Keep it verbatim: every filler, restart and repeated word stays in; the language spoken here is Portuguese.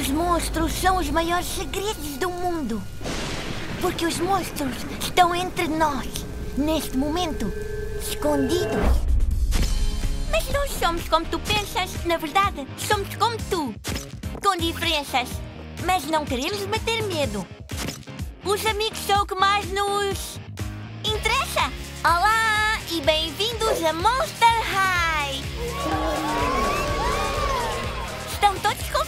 Os monstros são os maiores segredos do mundo. Porque os monstros estão entre nós, neste momento, escondidos. Mas nós somos como tu pensas, na verdade, somos como tu. Com diferenças, mas não queremos meter medo. Os amigos são o que mais nos interessa. Olá e bem-vindos a Monster High. Estão todos com